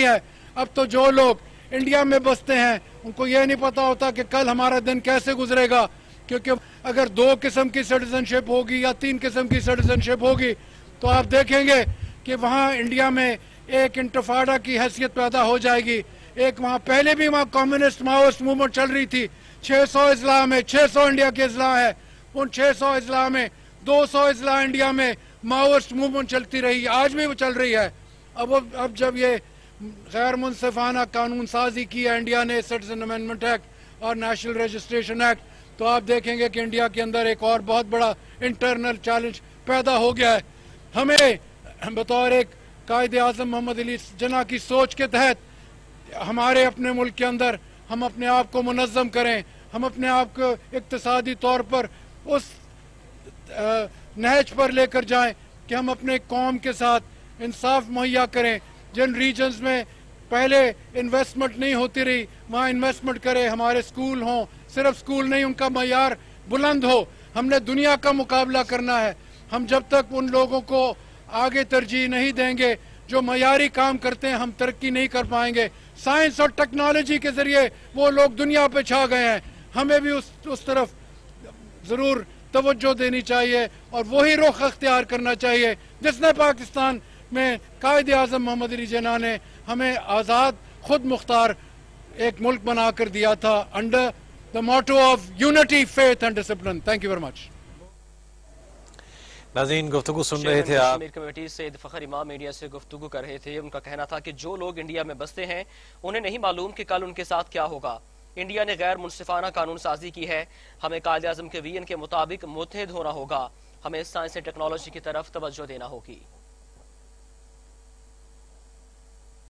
नहीं है। अब तो जो लोग इंडिया में बसते हैं उनको ये नहीं पता होता कि कल हमारा दिन कैसे गुजरेगा, क्योंकि अगर 2 किस्म की सिटीजनशिप होगी या 3 किस्म की सिटीजनशिप होगी तो आप देखेंगे कि वहाँ इंडिया में एक इंतफाड़ा की हैसियत पैदा हो जाएगी। एक वहाँ पहले भी वहाँ कम्युनिस्ट माओइस्ट मूवमेंट चल रही थी। 600 अजला में 600 इंडिया के अजला है, उन 600 अजला में 200 अजला इंडिया में माओइस्ट मूवमेंट चलती रही, आज भी वो चल रही है। अब जब ये गैर मुनसिफाना कानून साजी की है इंडिया ने, सिटीजन अमेंडमेंट एक्ट और नेशनल रजिस्ट्रेशन एक्ट, तो आप देखेंगे कि इंडिया के अंदर एक और बहुत बड़ा इंटरनल चैलेंज पैदा हो गया है। हमें बतौर एक कायदे आज़म मोहम्मद अली जिन्ना की सोच के तहत हमारे अपने मुल्क के अंदर हम अपने आप को मुनज़्ज़म करें, हम अपने आप को इक़्तिसादी तौर पर उस नहज पर लेकर जाएं कि हम अपने कौम के साथ इंसाफ मुहैया करें। जिन रीजन्स में पहले इन्वेस्टमेंट नहीं होती रही वहाँ इन्वेस्टमेंट करें, हमारे स्कूल हों, सिर्फ स्कूल नहीं उनका मयार बुलंद हो। हमने दुनिया का मुकाबला करना है। हम जब तक उन लोगों को आगे तरजीह नहीं देंगे जो मयारी काम करते हैं, हम तरक्की नहीं कर पाएंगे। साइंस और टेक्नोलॉजी के जरिए वो लोग दुनिया पे छा गए हैं, हमें भी उस तरफ जरूर तवज्जो देनी चाहिए और वही रुख अख्तियार करना चाहिए जिसने पाकिस्तान में कायदे आज़म मोहम्मद अली जिन्ना ने हमें आज़ाद खुद मुख्तार एक मुल्क बना कर दिया था, under the motto of unity, faith and discipline. Thank you very much. नाज़रीन, गुफ्तगू सुन रहे थे आप। कश्मीर कमेटी से फखर इमाम मीडिया से गुफ्तगू कर रहे थे। उनका कहना था कि जो लोग इंडिया में बसते हैं उन्हें नहीं मालूम कि कल उनके साथ क्या होगा। इंडिया ने गैर मुनसिफाना कानून साजी की है, हमें कायदे आज़म के विजन के मुताबिक मुत्तहिद होना होगा, हमें साइंस एंड टेक्नोलॉजी की तरफ तवज्जो देना होगी।